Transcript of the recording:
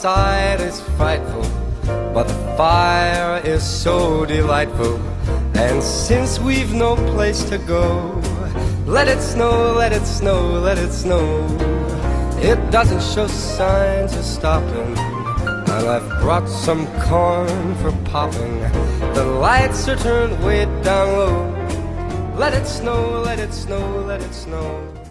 outside is frightful, but the fire is so delightful. And since we've no place to go, let it snow, let it snow, let it snow. It doesn't show signs of stopping, and I've brought some corn for popping. The lights are turned way down low. Let it snow, let it snow, let it snow.